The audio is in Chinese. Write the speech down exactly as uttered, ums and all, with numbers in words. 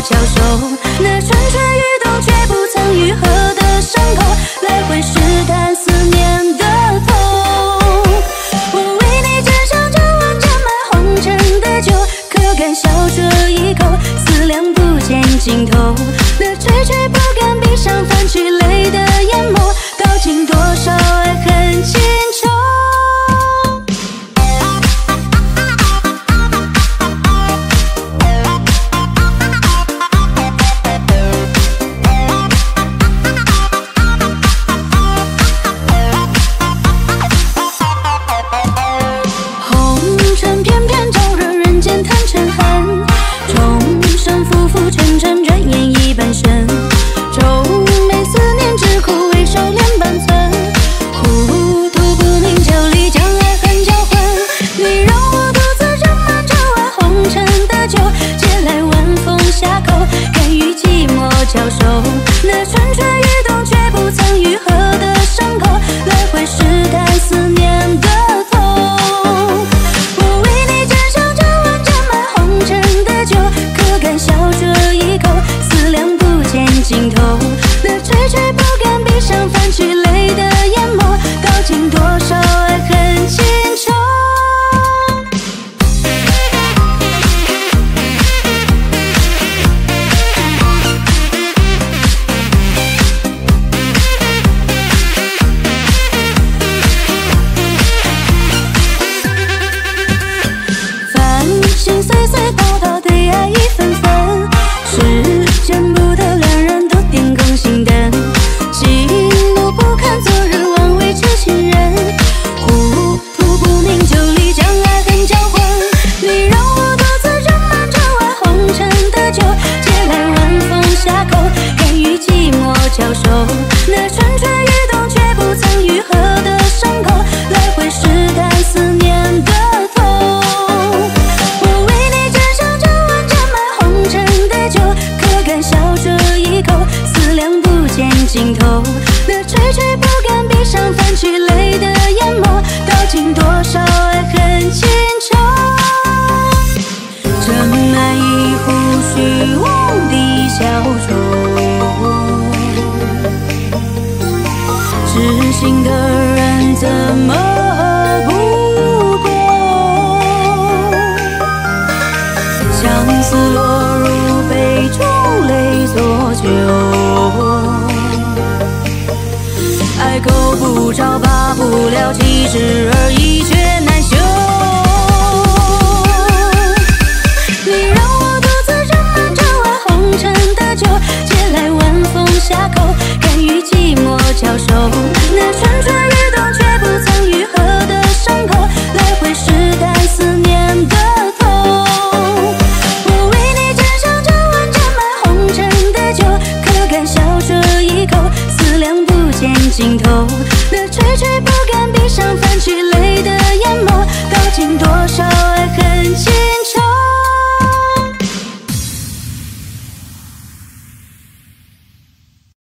交手，那蠢蠢欲动却不曾愈合的伤口，来回试探思念的痛。我为你斟上这碗沾满红尘的酒，可敢笑这一口，思量不见尽头。那垂垂不敢闭上泛起泪的眼眸，道尽多少爱恨情仇。 交手，那蠢蠢欲动却不曾愈合的伤口，来回试探思念的痛。我为你斟上这碗沾满红尘的酒，可敢笑这一口，思量不见尽头。那垂垂不敢闭上泛起泪的眼眸，道尽多少爱恨情仇。 心碎碎叨叨的爱意纷纷，时间不得两人都点更新灯，喜怒不堪昨日枉为痴情人，糊涂不明就里将爱恨交混。你让我独自斟满这碗红尘的酒，借来晚风下口，甘与寂寞交手。那蠢蠢欲动却不曾愈合的伤口，来回试探思念的痛。 笑这一口，思量不见尽头。那垂垂不敢闭上泛起泪的眼眸，道尽多少爱恨情仇。斟满一壶虚妄的小酒，知心的人怎么不懂？相思落入杯中。 泪作酒，爱够不着，罢不了，几时而已，却。